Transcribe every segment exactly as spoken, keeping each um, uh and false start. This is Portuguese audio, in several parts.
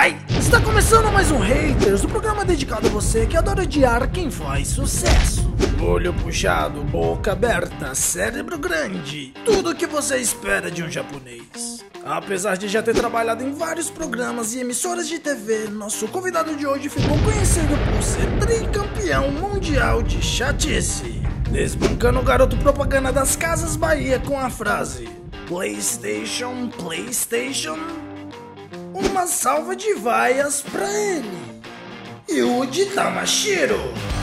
Hi! Está começando mais um Haters, o um programa dedicado a você que adora odiar quem faz sucesso. Olho puxado, boca aberta, cérebro grande, tudo o que você espera de um japonês. Apesar de já ter trabalhado em vários programas e emissoras de T V, nosso convidado de hoje ficou conhecido por ser tricampeão mundial de chatice, desbancando o garoto propaganda das Casas Bahia com a frase PlayStation, PlayStation. Uma salva de vaias pra ele, Yuji Tamashiro.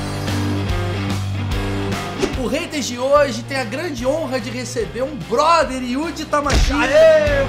O Haters de hoje tem a grande honra de receber um brother, Yuji Tamashiro. Aê!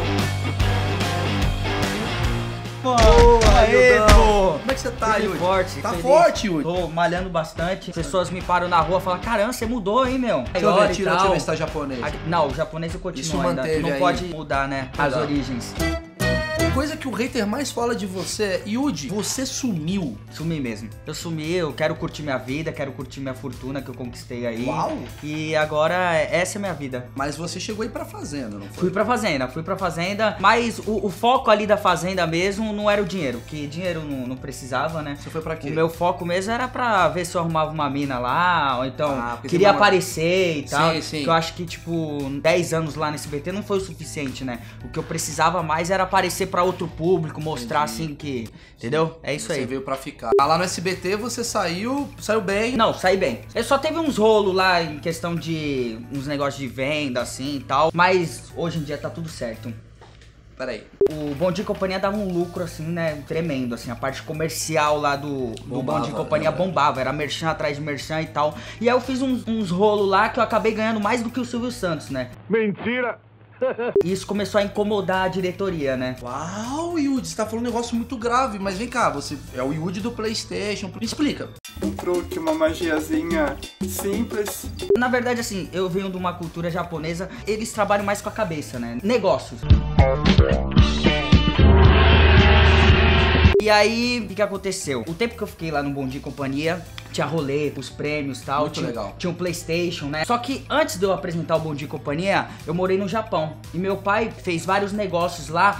Boa, aê, pô! Como é que você tá, Yuji? Forte, tá feliz. forte, Yuji? Tô malhando bastante. As pessoas me param na rua e falam, caramba, você mudou, hein, meu? Deixa eu ver, tira, deixa eu ver se tá japonês. Aqui, não, o japonês eu continuo Isso ainda. manteve Não aí. pode mudar, né, as Mudar. origens. Coisa que o hater mais fala de você é, Yuji, você sumiu. Sumi mesmo. Eu sumi, eu quero curtir minha vida, quero curtir minha fortuna que eu conquistei aí. Uau! E agora, essa é a minha vida. Mas você chegou aí pra fazenda, não foi? Fui pra fazenda, fui pra fazenda, mas o, o foco ali da fazenda mesmo não era o dinheiro, que dinheiro não, não precisava, né? Você foi pra quê? O meu foco mesmo era pra ver se eu arrumava uma mina lá, ou então Ah, porque queria tem uma- aparecer e tal. Sim, sim. Que eu acho que, tipo, dez anos lá no S B T não foi o suficiente, né? O que eu precisava mais era aparecer pra outro público, mostrar Entendi. assim que... Entendeu? É isso Você aí. veio pra ficar. Ah, lá no S B T você saiu, saiu bem. Não, saí bem. Eu só teve uns rolos lá em questão de uns negócios de venda assim e tal, mas hoje em dia tá tudo certo. Peraí. O Bom Dia e Companhia dava um lucro, assim, né, tremendo, assim, a parte comercial lá do, do Bombava, Bom Dia e Companhia né? bombava, era merchan atrás de merchan e tal. E aí eu fiz uns, uns rolos lá que eu acabei ganhando mais do que o Silvio Santos, né? Mentira! E isso começou a incomodar a diretoria, né? Uau, Yuji, você tá falando um negócio muito grave, mas vem cá, você é o Yuji do PlayStation. Me explica. Um truque, uma magiazinha simples. Na verdade, assim, eu venho de uma cultura japonesa, eles trabalham mais com a cabeça, né? Negócios. E aí, o que, que aconteceu? O tempo que eu fiquei lá no Bom Dia e Companhia, tinha roleta, os prêmios e tal. Muito tinha, legal. Tinha um PlayStation, né? Só que antes de eu apresentar o Bom Dia e Companhia, eu morei no Japão. E meu pai fez vários negócios lá.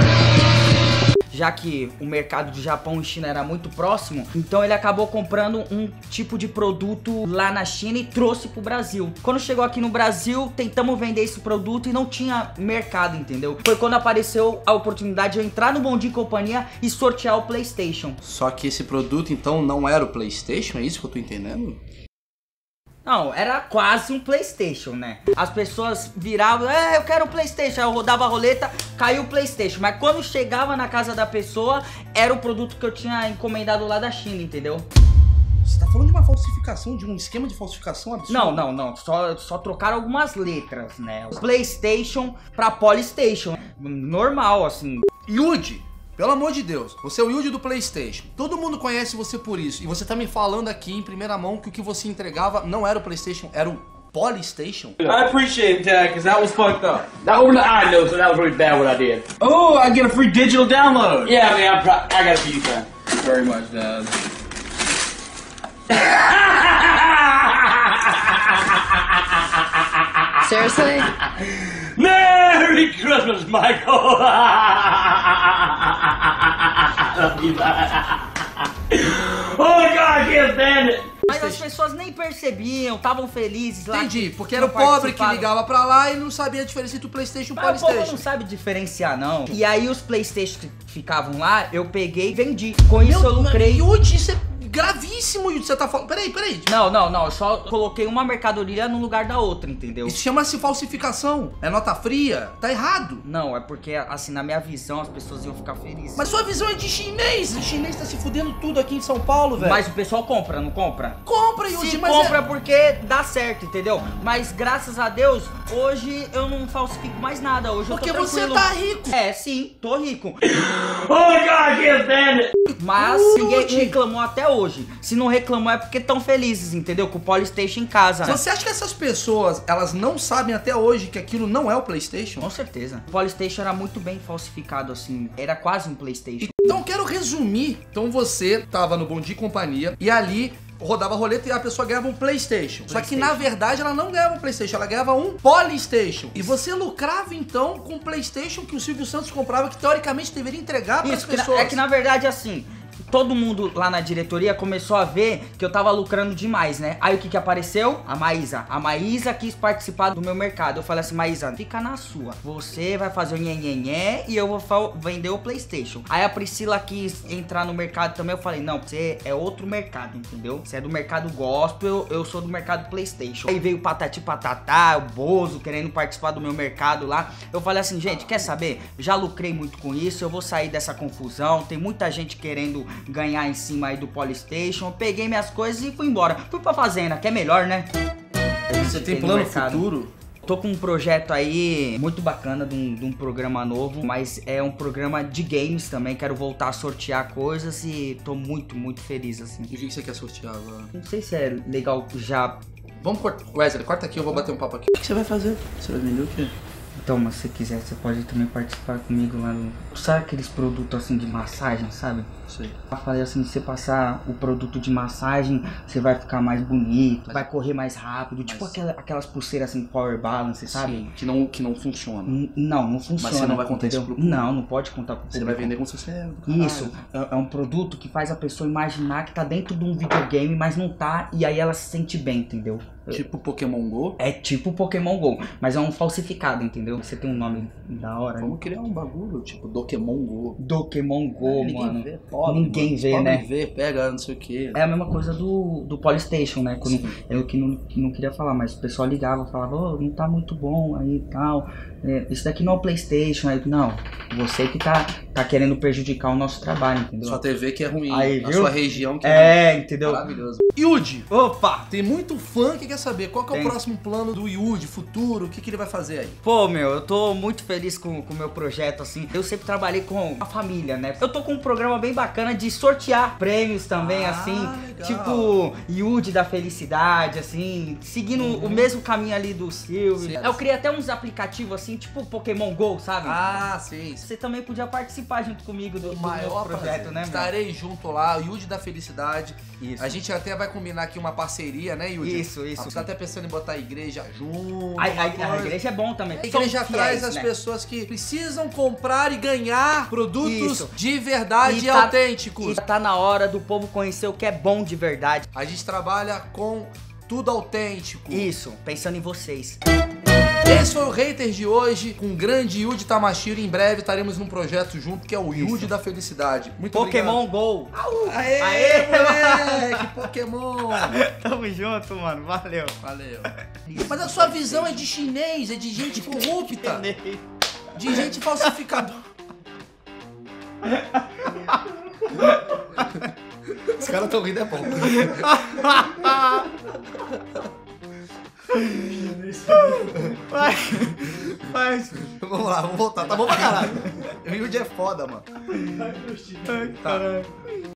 Já que o mercado de Japão e China era muito próximo, então ele acabou comprando um tipo de produto lá na China e trouxe pro Brasil. Quando chegou aqui no Brasil, tentamos vender esse produto e não tinha mercado, entendeu? Foi quando apareceu a oportunidade de eu entrar no Bom Dia e Companhia e sortear o PlayStation. Só que esse produto, então, não era o PlayStation? É isso que eu tô entendendo? Não, era quase um PlayStation, né? As pessoas viravam, é, eu quero um PlayStation. Aí eu rodava a roleta, caiu o PlayStation. Mas quando chegava na casa da pessoa, era o produto que eu tinha encomendado lá da China, entendeu? Você tá falando de uma falsificação, de um esquema de falsificação absurdo? Não, não, não. Só, só trocaram algumas letras, né? PlayStation pra Polystation. Normal, assim. Yuji, pelo amor de Deus, você é o Yuji do PlayStation. Todo mundo conhece você por isso. E você tá me falando aqui em primeira mão que o que você entregava não era o PlayStation, era o Polystation? I appreciate that, because that was fucked up. That was, I know, so that was really bad what I did. Oh, I get a free digital download. Yeah, man, I, pro- I got a few times. Very much, Dad. Seriously? Merry Christmas, Michael! Love you, bud. Oh my God, I can't stand it! Mas as pessoas nem percebiam, estavam felizes lá. Entendi, porque não era o pobre que participavam. ligava pra lá e não sabia a diferença entre o PlayStation e o Mas o povo não Polystation. sabe diferenciar, não. E aí os PlayStation que ficavam lá, eu peguei e vendi. Com isso eu lucrei. Yuji, isso é gravíssimo, Yuji. Você tá falando... Peraí, peraí. Não, não, não. Eu só coloquei uma mercadoria no lugar da outra, entendeu? Isso chama-se falsificação. É nota fria. Tá errado. Não, é porque, assim, na minha visão, as pessoas iam ficar felizes. Mas sua visão é de chinês. O chinês tá se fudendo tudo aqui em São Paulo, velho. Mas o pessoal compra, não compra? compra, Yuji, Se mas compra é... porque dá certo, entendeu? Mas graças a Deus, hoje eu não falsifico mais nada. Hoje Porque eu tô você tranquilo. tá rico. É, sim, tô rico. Oh my God, I can't stand it! Mas Uh, ninguém Yuji. reclamou até hoje. Se não reclamou é porque estão felizes, entendeu? Com o Polystation em casa. né? Você acha que essas pessoas, elas não sabem até hoje que aquilo não é o PlayStation? Com certeza. O Polystation era muito bem falsificado, assim. Era quase um PlayStation. Então eu quero resumir. Então você tava no Bom Dia e Companhia e ali rodava a roleta e a pessoa ganhava um PlayStation. Só que na verdade ela não ganhava um PlayStation, ela ganhava um Polystation. E você lucrava então com o PlayStation que o Silvio Santos comprava, que teoricamente deveria entregar para as Isso, que na- pessoas. é que na verdade assim, todo mundo lá na diretoria começou a ver que eu tava lucrando demais, né? Aí o que que apareceu? A Maísa. A Maísa quis participar do meu mercado. Eu falei assim, Maísa, fica na sua. Você vai fazer o nhenhenhé e eu vou fa- vender o PlayStation. Aí a Priscila quis entrar no mercado também. Eu falei, não, você é outro mercado, entendeu? Você é do mercado gospel, eu, eu sou do mercado PlayStation. Aí veio o Patati Patatá, o Bozo querendo participar do meu mercado lá. Eu falei assim, gente, quer saber? Já lucrei muito com isso, eu vou sair dessa confusão. Tem muita gente querendo ganhar em cima aí do Polystation. Eu peguei minhas coisas e fui embora. Fui pra fazenda, que é melhor, né? Você tem no plano mercado. futuro? Tô com um projeto aí muito bacana de um, de um programa novo, mas é um programa de games também. Quero voltar a sortear coisas e tô muito, muito feliz, assim. E o que você quer sortear agora? Não sei se é legal já. Vamos cortar. Wesley, corta aqui, eu vou bater um papo aqui. O que você vai fazer? Você vai vender o quê? Então, mas se quiser, você pode também participar comigo lá no... Sabe aqueles produtos assim de massagem, sabe? Sei. Eu falei assim, se você passar o produto de massagem, você vai ficar mais bonito, vai correr mais rápido. Tipo Mas- aquela, aquelas pulseiras assim, power balance, sabe? Sim, que não, que não funciona. N- Não, não funciona. você não vai contar isso entendeu? pro público? Não, não pode contar pro Você público. vai vender como se você é do caralho. Isso, é, é um produto que faz a pessoa imaginar que tá dentro de um videogame, mas não tá, e aí ela se sente bem, entendeu? Tipo Pokémon Go. É tipo Pokémon Go, mas é um falsificado, entendeu? Você tem um nome da hora. Vamos criar um bagulho, tipo Pokémon Go. Pokémon Go, Ninguém mano. vê, pobre, Ninguém mano. vê, Pobre né? vê, pega, não sei o que. É a mesma coisa do, do Polystation, né? Quando Sim. eu que não, que não queria falar, mas o pessoal ligava, falava, oh, não tá muito bom aí e tal. É, isso daqui não é o PlayStation. Aí, não, você que tá, tá querendo prejudicar o nosso trabalho, entendeu? Sua T V que é ruim, Aí, na viu? sua região que É, é entendeu? maravilhoso. Yudi, Opa! tem muito fã que quer saber qual que é o Tem. próximo plano do Yudi, futuro, o que, que ele vai fazer aí? Pô, meu, eu tô muito feliz com o meu projeto, assim. Eu sempre trabalhei com a família, né? Eu tô com um programa bem bacana de sortear prêmios também, Ah, assim. legal. Tipo, Yudi da Felicidade, assim. Seguindo o mesmo caminho ali do Silvio. Sim. Eu criei até uns aplicativos, assim, tipo Pokémon Go, sabe? Ah, sim. Você também podia participar junto comigo do, O do meu maior projeto, prazer. né, meu? Estarei junto lá, o Yudi da Felicidade. Isso. A gente até vai combinar aqui uma parceria, né, Yudi? Isso, isso. Você tá até pensando em botar a igreja junto. A, a- uma a coisa. igreja é bom também. A igreja São traz fiéis, as né? pessoas que precisam comprar e ganhar produtos Isso. de verdade E e tá- autênticos. E tá na hora do povo conhecer o que é bom de verdade. A gente trabalha com tudo autêntico. Isso, pensando em vocês. Esse foi o Haters de hoje, com o grande Yudi Tamashiro. Em breve estaremos num projeto junto que é o Yudi da Felicidade. Muito Pokémon Go. obrigado. Aê, Aê, moleque, Pokémon. Tamo junto, mano. Valeu. Valeu. Mas a sua visão é de chinês, é de gente corrupta, de gente falsificadora. Os caras tão rindo, é bom. Vai. Vai. Vamos lá, vamos voltar. Tá bom pra caralho. O Yudi é foda, mano. Caralho.